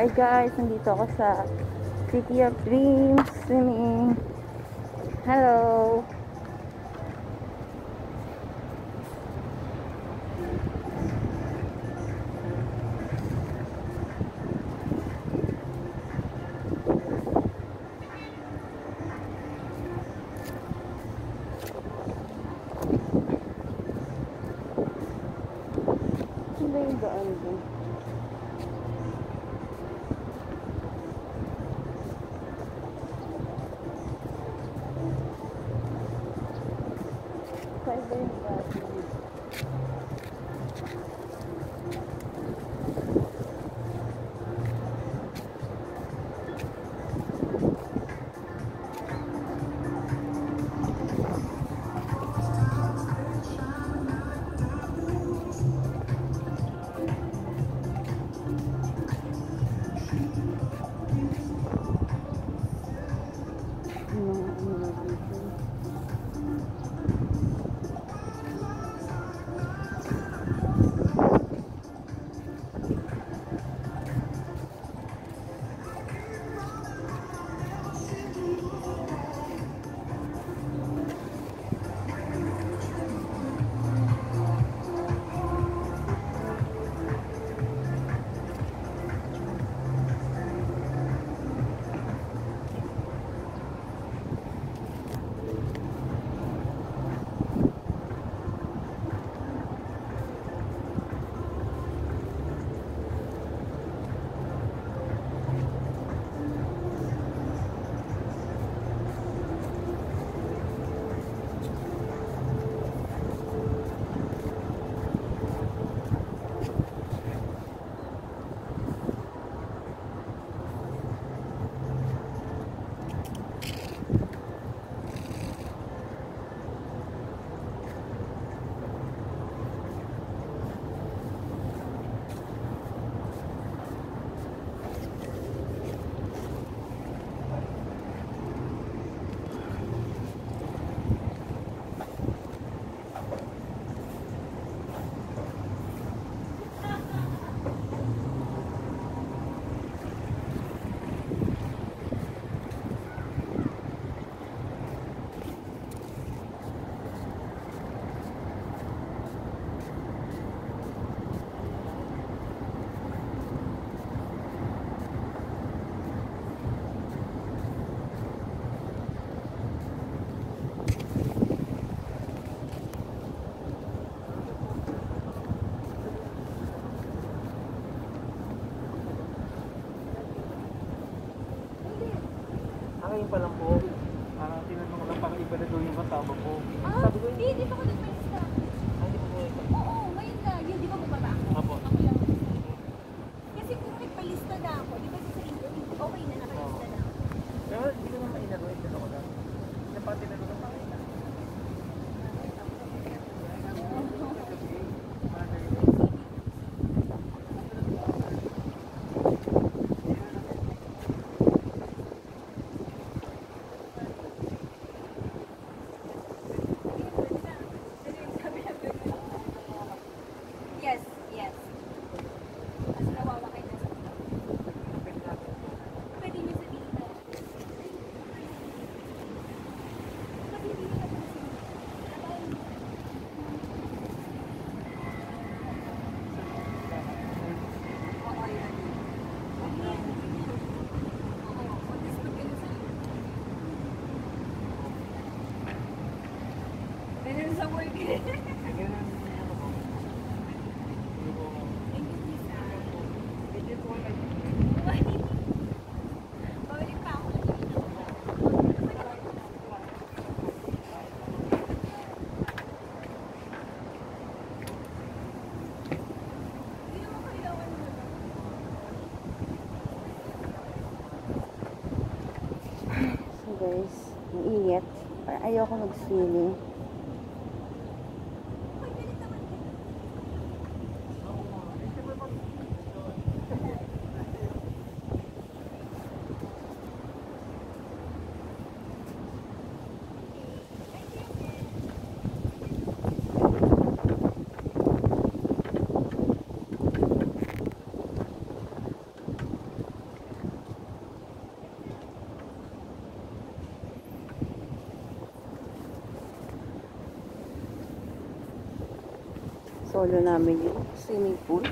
Hi guys, nandito ako sa City of Dreams Swimming. Hello! Ano ba yung daan dun? Saan ba yung daan? Ngayon pa lang po, tinanong ko lang parang iba na daw yung kasama ko. Sabi ko, hindi pa ako nagpalista. Hindi po po ito. Oo, ngayon na. Yun, di ba bumaba ako? Apo. Ako lang. Kasi kung nagpalista na ako, di ba sa interview, okay na, nakalista na ako. Pero hindi ko naman inaruin, dito ko lang. Napati na doon parang ina. Yes, yes. Kasi nawawa kayo na sa pwede niyo sabihin na. Kasi hindi nyo napansin. Oo, yan. Oo, mag-dis mag-ganun sa iyo. Ganun sa work. Bawalik pa ako. Hindi naman kailangan mo na. So guys, ang init. Ayoko mag-swimming. Uy, galit naman din. Solo namin yung swimming pool.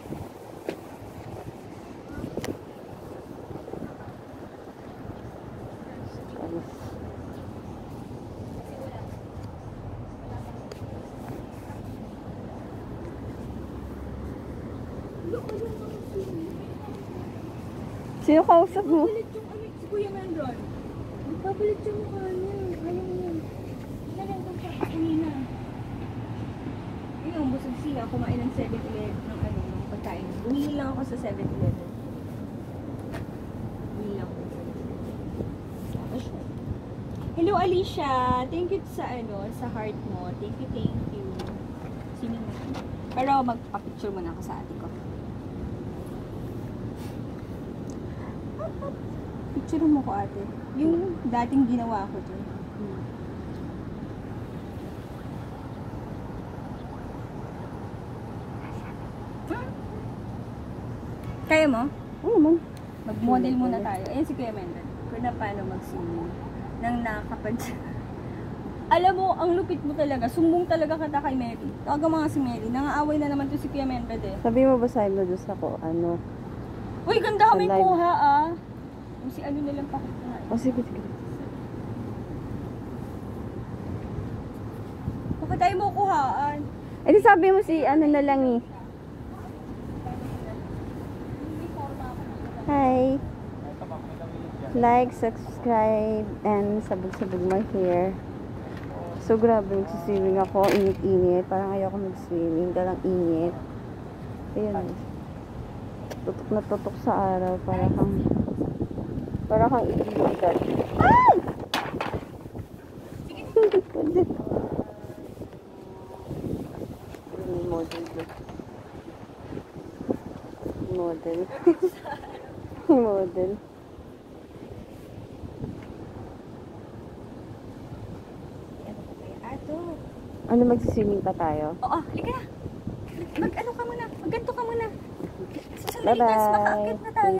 Sino kausap mo? Papalit yung ano, si Kuya Menron. Papalit yung mukha niya. Ayaw niya. Nalang kung uwi na. Ayun, busog siya. Kumain ng 7-Eleven ng ano, ng pagkain. Bumili lang ako sa 7-Eleven. Bumili lang ako sa 7-Eleven. Hello, Alicia. Thank you sa ano, sa heart mo. Thank you, thank you. Sino mo? Pero magpa-picture muna ako sa ate ko. Picture mo ko, ate. Yung dating ginawa ko dyan. Kaya mo? Oo naman. Mag-model muna tayo. Ayan si Kuya Mendon. Kung na paano mag-swimming. Nang nakapad. Alam mo, ang lupit mo talaga. Sumbong talaga kita kay Mary. Tawagan mga si Mary. Nangaaway na naman to si Kuya Mendon eh. Sabi mo ba sa mo doon ako, ano? Uy, ganda kami Live. kuha ah. Kung si ano nilang pakuha. Oh, sige, sige. Bakit tayo mo kuhaan? Eh, di sabi mo si ano na lang eh. Hi. Like, subscribe, and sabog-sabog my hair. So, grabe, magsiswimming ako. Init-init. Parang ayoko mag-swimming. Dalang init. Ayun. Tutok na tutok sa araw. Para kang iigitan. Ay! Hindi ko din. Model. Model. Model. Ato. Ano, magsiswimming pa tayo? Oo, halika na. Mag-ano ka muna. Mag-ganto ka muna. Sa Bye-bye. makaakit na tayo.